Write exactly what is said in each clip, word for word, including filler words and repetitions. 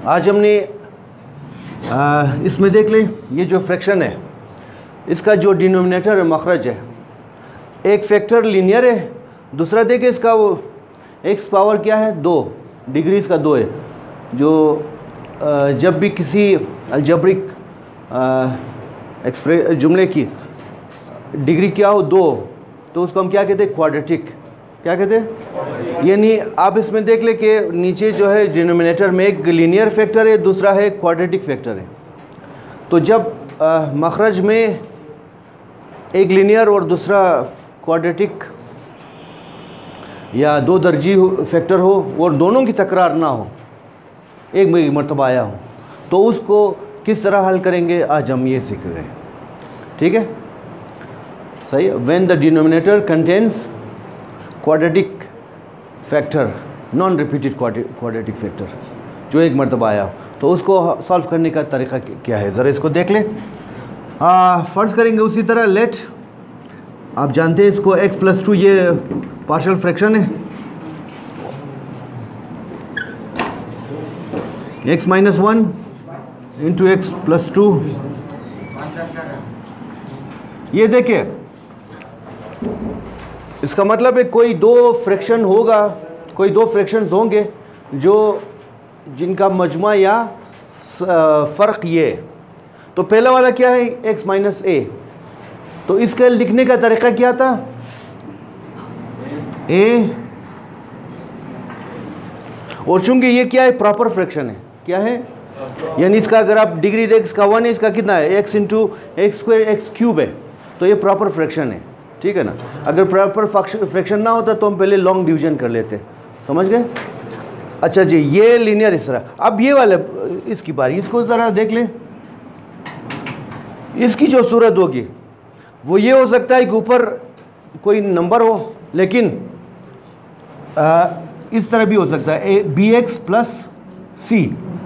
आज हमने आ, इसमें देख लें, ये जो फ्रैक्शन है इसका जो डिनोमिनेटर है मखरज है, एक फैक्टर लीनियर है, दूसरा देखें इसका वो एक्स पावर क्या है, दो डिग्री इसका दो है। जो आ, जब भी किसी अलजेब्रिक एक्सप्रे जुमले की डिग्री क्या हो दो, तो उसको हम क्या कहते हैं, क्वाड्रेटिक। क्या कहते हैं, यानी आप इसमें देख ले कि नीचे जो है डिनोमिनेटर में एक लीनियर फैक्टर है, दूसरा है क्वाड्रेटिक फैक्टर है। तो जब आ, मखरज में एक लीनियर और दूसरा क्वाड्रेटिक या दो दर्जी फैक्टर हो और दोनों की तकरार ना हो, एक में मरतबा आया हो, तो उसको किस तरह हल करेंगे आज हम ये सीख रहे हैं। ठीक है, सही है। When the denominator contains quadratic factor, non repeated quadratic factor जो एक मरतबा आया, तो उसको सॉल्व करने का तरीका क्या है, ज़रा इसको देख लें। फ़र्ज़ करेंगे उसी तरह लेट, आप जानते हैं इसको x प्लस टू, ये पार्शियल फ्रैक्शन है, x minus one into x plus two. ये देखिए, इसका मतलब है कोई दो फ्रैक्शन होगा, कोई दो फ्रैक्शंस होंगे जो जिनका मजमा या फ़र्क ये। तो पहला वाला क्या है, x माइनस ए, तो इसके लिखने का तरीका क्या था, a, और चूंकि ये क्या है, प्रॉपर फ्रैक्शन है, क्या है, यानी इसका अगर आप डिग्री देख, इसका वन है, इसका कितना है, x into x square x cube है, तो ये प्रॉपर फ्रैक्शन है। ठीक है ना। अगर प्रॉपर फ्रैक्शन ना होता तो हम पहले लॉन्ग डिवीजन कर लेते, समझ गए। अच्छा जी, ये लीनियर इस तरह। अब ये वाले इसकी बारी, इसको ज़रा देख लें। इसकी जो सूरत होगी वो ये हो सकता है कि ऊपर कोई नंबर हो, लेकिन आ, इस तरह भी हो सकता है, a b x plus c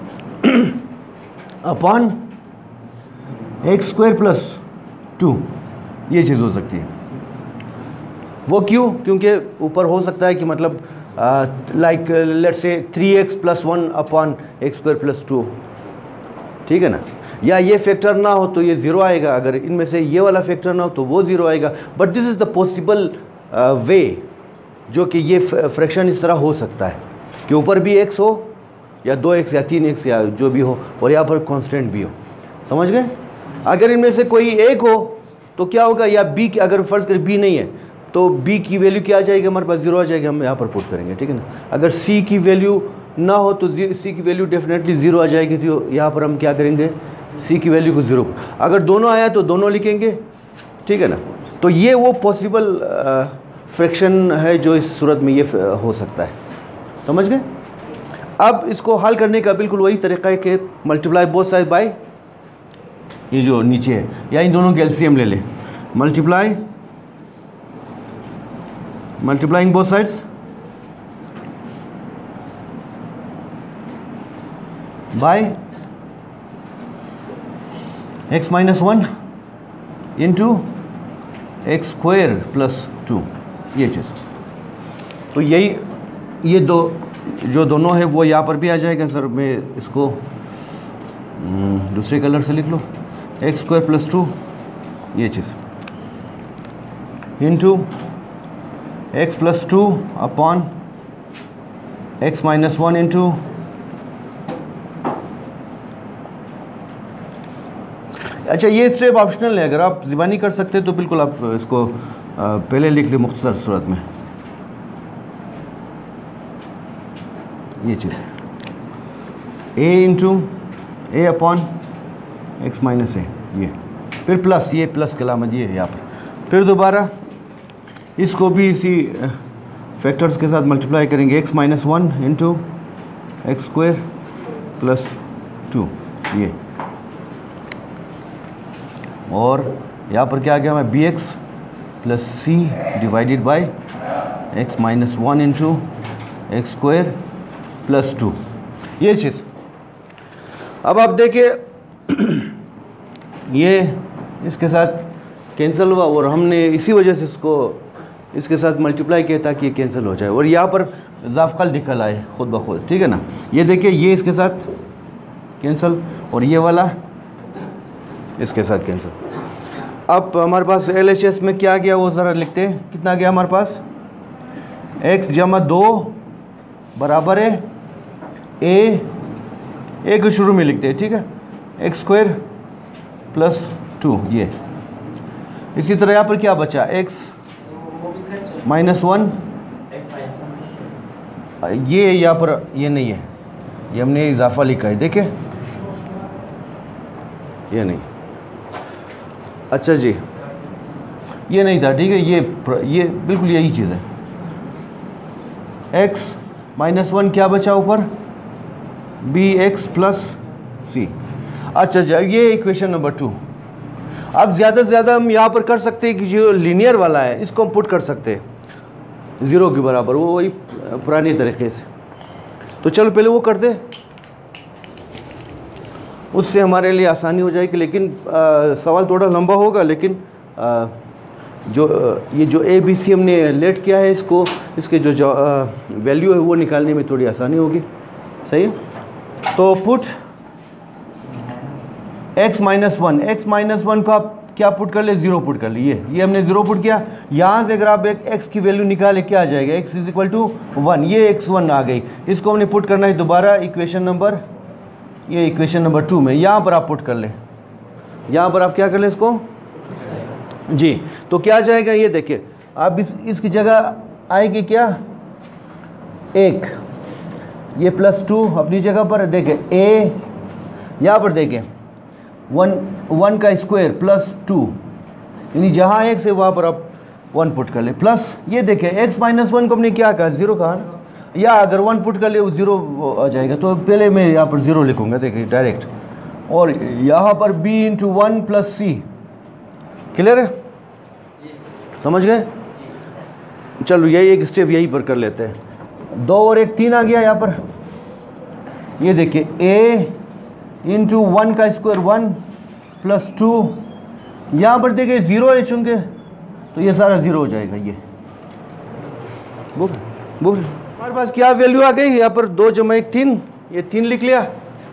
upon x square plus two, ये चीज़ हो सकती है। वो क्यों, क्योंकि ऊपर हो सकता है कि मतलब like let say three x plus one upon x square plus two, ठीक है ना। या ये फैक्टर ना हो तो ये ज़ीरो आएगा, अगर इनमें से ये वाला फैक्टर ना हो तो वो ज़ीरो आएगा। But this is the possible way, जो कि ये फ्रैक्शन इस तरह हो सकता है कि ऊपर भी एक्स हो या दो एक्स या तीन एक्स या जो भी हो, और यहाँ पर कांस्टेंट भी हो, समझ गए। अगर इनमें से कोई एक हो तो क्या होगा, या बी, अगर फ़र्ज़ करें बी नहीं है तो बी की वैल्यू क्या आ जाएगी, हमारे पास ज़ीरो आ जाएगी, हम यहाँ पर पुट करेंगे, ठीक है ना। अगर सी की वैल्यू ना हो तो सी की वैल्यू डेफिनेटली ज़ीरो आ जाएगी, तो यहाँ पर हम क्या करेंगे, सी की वैल्यू को ज़ीरो। अगर दोनों आया तो दोनों लिखेंगे, ठीक है ना। तो ये वो पॉसिबल फ्रैक्शन है जो इस सूरत में ये हो सकता है, समझ गए। अब इसको हल करने का बिल्कुल वही तरीका है कि मल्टीप्लाई बोथ साइड बाय ये जो नीचे है, या इन दोनों के एलसीएम ले लें, multiply multiplying both sides by x minus one into x square plus two, ये चीज़। तो यही ये दो जो दोनों है वो यहाँ पर भी आ जाएगा। सर मैं इसको दूसरे कलर से लिख लो, एक्स स्क्वायर प्लस टू, ये चीज़, into x plus two upon x minus one into अच्छा, ये स्टेप ऑप्शनल है, अगर आप ज़बानी कर सकते हैं तो बिल्कुल आप इसको पहले लिख लें मुख्तसर सूरत में, ये चीज़ a into a upon x minus a, ये फिर प्लस, ये प्लस की अलामत ये है यहाँ पर, फिर दोबारा इसको भी इसी फैक्टर्स के साथ मल्टीप्लाई करेंगे, x minus one into x square plus two, ये, और यहाँ पर क्या आ गया हमें, b x plus c divided by x minus one into x square plus two, ये चीज़। अब आप देखिए ये इसके साथ कैंसिल हुआ और हमने इसी वजह से इसको इसके साथ मल्टीप्लाई किया ताकि ये कैंसिल हो जाए और यहाँ पर ज़ाफ़कल निकल आए खुद ब खुद, ठीक है ना। ये देखिए ये इसके साथ कैंसिल, और ये वाला इसके साथ कैंसिल। अब हमारे पास एल एच एस में क्या गया वो ज़रा लिखते हैं। कितना गया हमारे पास, x जमा दो बराबर है ए, ए को शुरू में लिखते हैं, ठीक है, एक्स स्क्वायर प्लस टू। ये इसी तरह यहाँ पर क्या बचा, x माइनस वन, ये यहाँ पर ये नहीं है, ये हमने इजाफा लिखा है, देखे ये नहीं, अच्छा जी ये नहीं था, ठीक है, ये ये बिल्कुल यही चीज़ है। x माइनस वन क्या बचा ऊपर, बी एक्स प्लस सी। अच्छा जी, ये इक्वेशन नंबर टू। अब ज़्यादा से ज़्यादा हम यहाँ पर कर सकते हैं कि जो लीनियर वाला है इसको हम पुट कर सकते हैं ज़ीरो के बराबर, वो वही पुरानी तरीके से। तो चलो पहले वो कर दे, उससे हमारे लिए आसानी हो जाएगी। लेकिन आ, सवाल थोड़ा लंबा होगा, लेकिन आ, जो आ, ये जो ए बी सी हमने लेट किया है, इसको इसके जो, जो वैल्यू है वो निकालने में थोड़ी आसानी होगी। सही है, तो put x minus one, x minus one को आप क्या पुट कर ले, ज़ीरो पुट कर लिए, ये हमने ज़ीरो पुट किया। यहाँ से अगर आप एक x की वैल्यू निकाले क्या आ जाएगा, x is equal to one, ये एक्स वन आ गई। इसको हमने पुट करना है दोबारा इक्वेशन नंबर, ये इक्वेशन नंबर टू में, यहाँ पर आप पुट कर लें, यहाँ पर आप क्या कर लें इसको जी। तो क्या आ जाएगा, ये देखिए आप इस इसकी जगह आएगी क्या, एक, ये प्लस टू अपनी जगह पर, देखें a, यहाँ पर देखें वन, वन का स्क्वायर प्लस टू, यानी जहाँ x है वहाँ पर आप वन पुट कर ले, प्लस ये देखें x माइनस वन को हमने क्या कहा, ज़ीरो कहा, या अगर वन पुट कर ले वो ज़ीरो आ जाएगा। तो पहले मैं यहाँ पर ज़ीरो लिखूँगा, देखिए डायरेक्ट, और यहाँ पर b into one plus c. Clear है, समझ गए। चलो यही एक स्टेप यही पर कर लेते हैं। दो और एक तीन आ गया यहाँ पर, ये देखिए a इंटू वन का स्क्वायर वन प्लस टू, यहाँ पर देखिए ज़ीरो है चूँकि, तो ये सारा ज़ीरो हो जाएगा। ये बुक बुक हमारे पास क्या वैल्यू आ गई, यहाँ पर दो जमा एक तीन, ये तीन लिख लिया।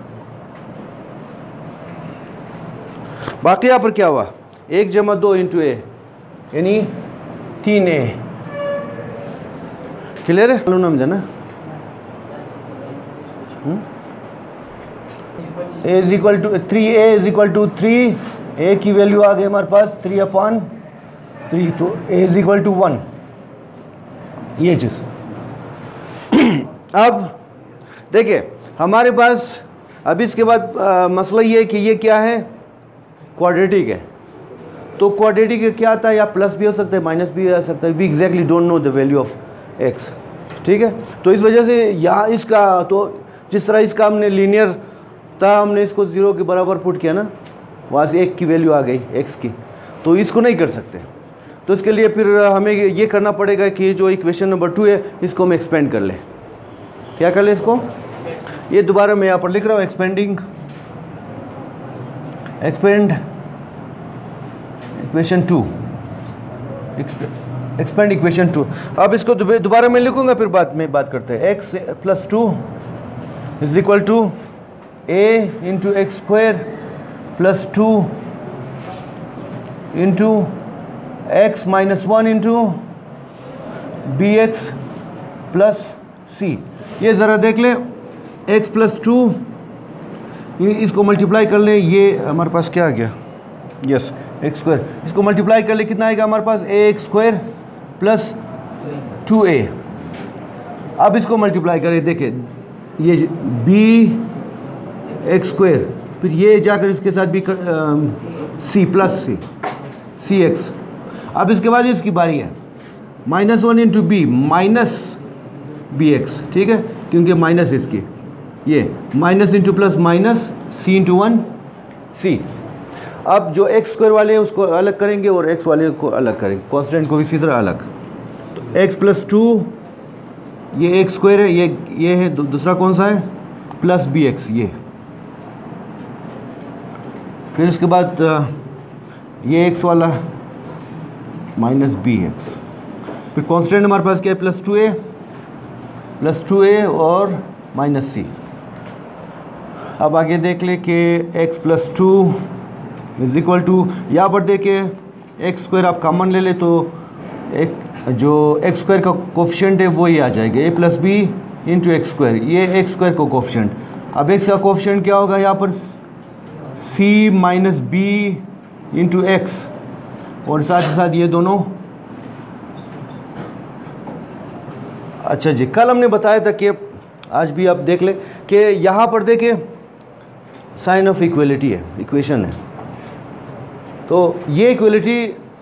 बाकी यहाँ पर क्या हुआ, एक जमा दो इंटू ए, यानी तीन ए। क्लियर है, मालूम ना ना, a is equal to three, a is equal to three, a की वैल्यू आ गई हमारे पास थ्री अपॉन थ्री, तो a is equal to one, ये चीज़। अब देखिए हमारे पास अब इसके बाद आ, मसला ये है कि ये क्या है, क्वाड्रेटिक है। तो क्वाड्रेटिक क्या आता है, या प्लस भी हो सकता है माइनस भी आ सकता है, we exactly don't know the value of x, ठीक है। तो इस वजह से यहाँ इसका, तो जिस तरह इसका हमने लीनियर था, हमने इसको ज़ीरो के बराबर पुट किया ना, वहाँ से एक की वैल्यू आ गई एक्स की, तो इसको नहीं कर सकते। तो इसके लिए फिर हमें ये करना पड़ेगा कि जो इक्वेशन नंबर टू है इसको हम एक्सपेंड कर लें। क्या कर लें इसको, ये दोबारा मैं यहाँ पर लिख रहा हूँ, expanding, expand equation two, expand equation two. अब इसको दोबारा मैं लिखूंगा, फिर बाद में बात करते हैं। X plus two is equal to a into x square plus two into x minus one into b x plus c. ये ज़रा देख लें, एक्स प्लस टू, इसको मल्टीप्लाई कर लें, ये हमारे पास क्या आ गया, यस एक्स स्क्वायर, इसको मल्टीप्लाई कर ले कितना आएगा हमारे पास, a x square plus two a. अब इसको मल्टीप्लाई करें, देखें ये बी एक्स स्क्वायर, फिर ये जाकर इसके साथ भी सी प्लस सी सी एक्स। अब इसके बाद इसकी बारी है, minus one into b minus b x, ठीक है, क्योंकि माइनस इसकी, ये minus into plus minus c into one c. अब जो एक्स स्क्वायर वाले हैं उसको अलग करेंगे और एक्स वाले को अलग करेंगे, कॉन्स्टेंट को इसी तरह अलग। तो एक्स प्लस टू, ये एक्स स्क्वायर है, ये ये है, दूसरा कौन सा है, प्लस बी एक्स, ये। फिर इसके बाद ये एक्स वाला माइनस बी एक्स, फिर कांस्टेंट हमारे पास क्या है, plus two a, plus two a और माइनस सी। अब आगे देख ले कि x plus two is equal to, यहाँ पर देखे एक्स स्क्वायर आप कॉमन ले ले तो एक जो एक्स स्क्वायर का कोफिशिएंट है वही आ जाएगा, a plus b into x square, ये एक्स स्क्वायर का कोफिशिएंट। अब एक्स का कोफिशिएंट क्या होगा यहाँ पर, c minus b into x, और साथ ही साथ ये दोनों। अच्छा जी, कल हमने बताया था कि आज भी आप देख ले कि यहाँ पर देखे साइन ऑफ इक्वलिटी है, इक्वेशन है, तो ये इक्वलिटी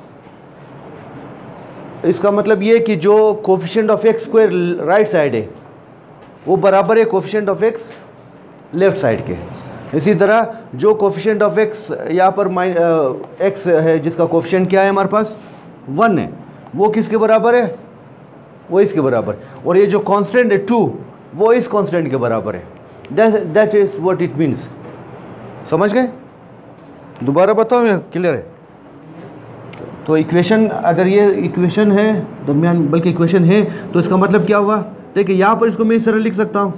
इसका मतलब ये कि जो coefficient of x square right side है वो बराबर है coefficient of x left side के। इसी तरह जो कोफिशिएंट ऑफ एक्स यहाँ पर माइ एक्स है जिसका कोफिशिएंट क्या है हमारे पास वन है, वो किसके बराबर है, वो इसके बराबर। और ये जो कांस्टेंट है टू, वो इस कांस्टेंट के बराबर है। That is what it means. समझ गए? दोबारा बताओ या क्लियर है? तो इक्वेशन, अगर ये इक्वेशन है दरमियान, बल्कि इक्वेशन है, तो इसका मतलब क्या हुआ, देखिए यहाँ पर इसको मैं इस तरह लिख सकता हूँ,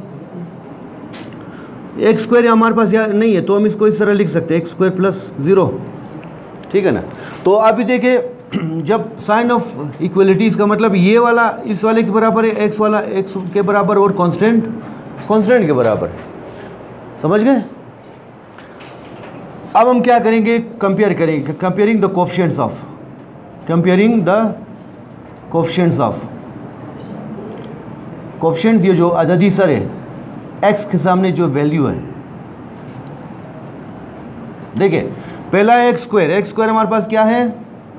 एक्स स्क्वायर हमारे पास यहाँ नहीं है तो हम इसको इस तरह लिख सकते हैं, एक्स स्क्वायर प्लस ज़ीरो, ठीक है ना। तो अभी देखिए जब साइन ऑफ इक्वलिटी, इसका मतलब ये वाला इस वाले के बराबर है, एक्स वाला एक्स के बराबर और कांस्टेंट कांस्टेंट के बराबर है। समझ गए? अब हम क्या करेंगे, कंपेयर करेंगे, comparing the coefficients of comparing the coefficients of coefficient, ये जो अददी सर है एक्स के सामने जो वैल्यू है, देखिए पहला है एक्स स्क्वायर, एक्स स्क्वायर हमारे पास क्या है,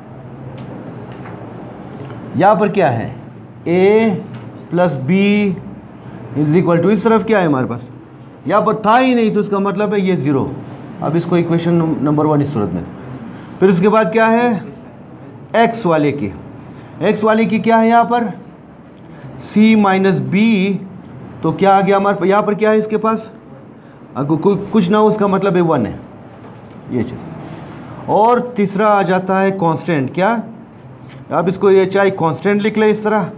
यहां पर क्या है, a plus b is equal to, इस तरफ क्या है हमारे पास, यहां पर था ही नहीं तो इसका मतलब है ये ज़ीरो। अब इसको इक्वेशन नंबर वन इस सूरत में। फिर उसके बाद क्या है, एक्स वाले की, एक्स वाले की क्या है यहाँ पर, सी माइनस बी, तो क्या आ गया हमारे यहाँ पर क्या है इसके पास, अगर कुछ ना हो उसका मतलब है वन है ये चीज़। और तीसरा आ जाता है कांस्टेंट, क्या, अब इसको ये चाहे कांस्टेंट लिख ले इस तरह,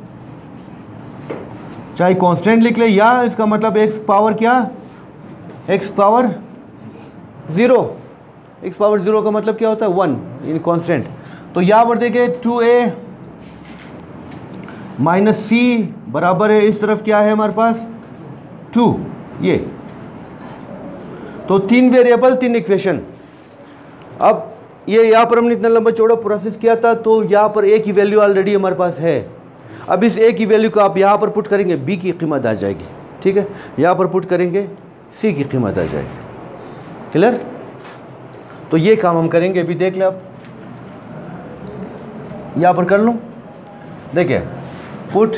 चाहे कांस्टेंट लिख ले, या इसका मतलब एक्स पावर क्या, x power zero, x power zero का मतलब क्या होता है वन इन कांस्टेंट। तो यहाँ पर देखिए टू ए माइनस सी बराबर है, इस तरफ क्या है हमारे पास टू, ये तो तीन वेरिएबल तीन इक्वेशन। अब ये यहाँ पर हमने इतना लंबा चौड़ा प्रोसेस किया था, तो यहाँ पर ए की वैल्यू ऑलरेडी हमारे पास है। अब इस ए की वैल्यू को आप यहाँ पर पुट करेंगे, बी की कीमत आ जाएगी, ठीक है, यहाँ पर पुट करेंगे सी की कीमत आ जाएगी। क्लियर? तो ये काम हम करेंगे, अभी देख ले आप, यहाँ पर कर लूँ, देखिए पुट,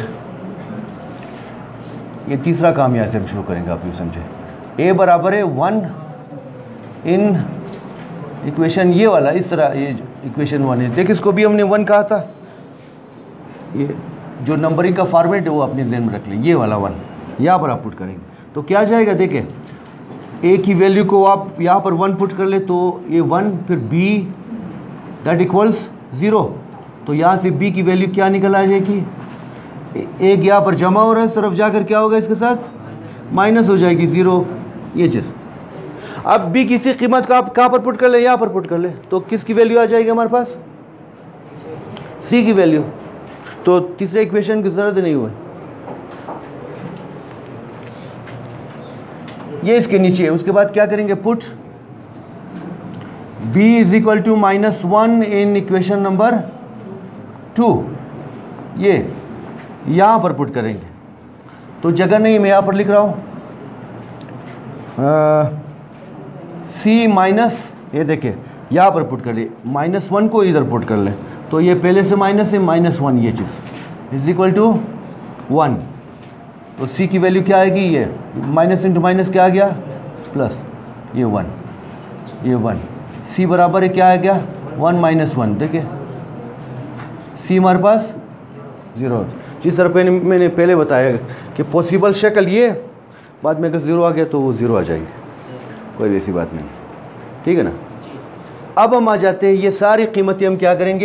ये तीसरा काम यहाँ से हम शुरू करेंगे, आप ये समझे, ए बराबर है वन इन इक्वेशन ये वाला, इस तरह ये इक्वेशन वन है, देखिए इसको भी हमने वन कहा था, ये जो नंबरिंग का फॉर्मेट है वो अपने ज़हन में रख लें, ये वाला वन यहाँ पर आप पुट करेंगे तो क्या जाएगा, देखिए ए की वैल्यू को आप यहाँ पर वन पुट कर ले तो ये वन, फिर बी दैट इक्वल्स ज़ीरो, तो यहाँ से बी की वैल्यू क्या निकल आ जाएगी, एक यहाँ पर जमा हो रहा है, इस तरफ जाकर क्या होगा इसके साथ माइनस हो जाएगी ज़ीरो, ये चीज़। अब बी किसी कीमत का आप कहाँ पर पुट कर ले, यहाँ पर पुट कर ले, तो किसकी वैल्यू आ जाएगी हमारे पास, सी की वैल्यू। तो तीसरे इक्वेशन की जरूरत नहीं हुई, ये इसके नीचे है। उसके बाद क्या करेंगे, put b is equal to minus one in equation number two, ये यहां पर पुट करेंगे, तो जगह नहीं, मैं यहां पर लिख रहा हूं c माइनस, ये देखिए यहां पर पुट कर लिए, माइनस वन को इधर पुट कर ले, तो ये पहले से माइनस है, माइनस वन, ये चीज़ इज इक्वल टू वन, तो c की वैल्यू क्या आएगी, ये माइनस इंटू माइनस क्या आ गया प्लस, ये वन, ये वन, c बराबर है क्या आ गया वन माइनस वन, देखिए c हमारे पास ज़ीरो। जिस तरह पे मैंने पहले बताया कि पॉसिबल शक्ल ये, बाद में अगर ज़ीरो आ गया तो वो ज़ीरो आ जाएंगे, कोई ऐसी बात नहीं, ठीक है ना। अब हम आ जाते हैं, ये सारी कीमतें हम क्या करेंगे,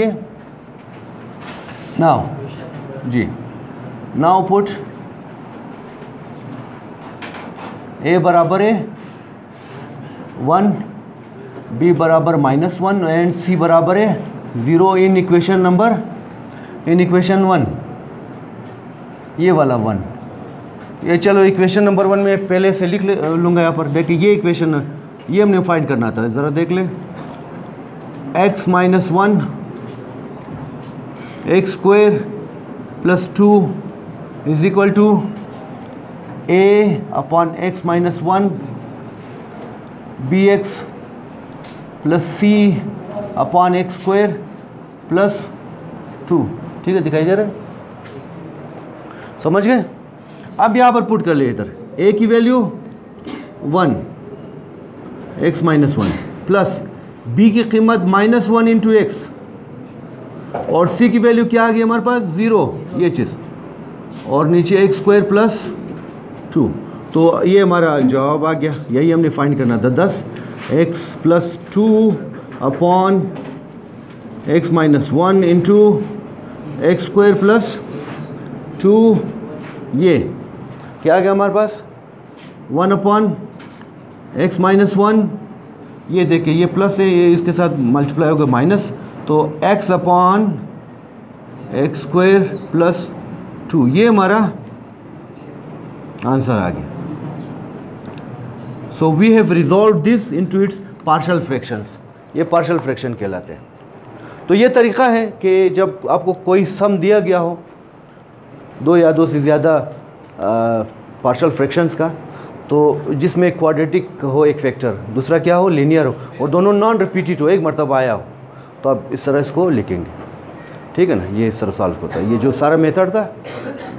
नाउ जी, नाउ पुट ए बराबर है वन, बी बराबर माइनस वन एंड सी बराबर है zero in equation number in equation one, ये वाला वन। ये चलो इक्वेशन नंबर वन में पहले से लिख ले लूँगा यहाँ पर। देखिए ये इक्वेशन ये हमने फाइंड करना था, ज़रा देख ले। X minus one x square plus two is equal to a upon x minus one b x plus c upon x square plus two. ठीक है, दिखाई दे रहा है, समझ गए। अब यहाँ पर पुट कर ले इधर ए की value one x minus one plus b की कीमत माइनस वन इंटू एक्स और सी की वैल्यू क्या आ गई हमारे पास ज़ीरो, ये चीज़, और नीचे एक्स स्क्वायर प्लस टू। तो ये हमारा जवाब आ गया, यही हमने फाइंड करना था। दस x plus two upon x minus one into x square plus two, ये क्या आ गया हमारे पास one upon x minus one, ये देखिए ये प्लस है, ये इसके साथ मल्टीप्लाई होगा माइनस, तो x upon x square plus two, ये हमारा आंसर आ गया। So we have resolve this into its partial fractions, ये पार्शियल फ्रैक्शन कहलाते हैं। तो ये तरीका है कि जब आपको कोई सम दिया गया हो, दो या दो से ज़्यादा पार्शियल फ्रैक्शंस का, तो जिसमें क्वाड्रेटिक हो एक फैक्टर, दूसरा क्या हो लीनियर हो, और दोनों नॉन रिपीटेड हो, एक मरतबा आया हो, तो आप इस तरह इसको लिखेंगे। ठीक है ना, ये इस तरह सॉल्व होता है। ये जो सारा मेथड था